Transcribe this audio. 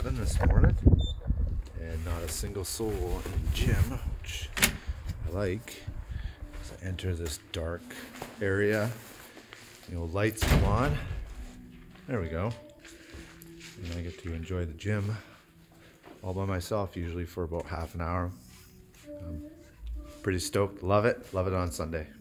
11 this morning, and not a single soul in the gym, which I like. As I enter this dark area, lights come on. There we go. And I get to enjoy the gym all by myself, usually for about half an hour. I'm pretty stoked. Love it on Sunday.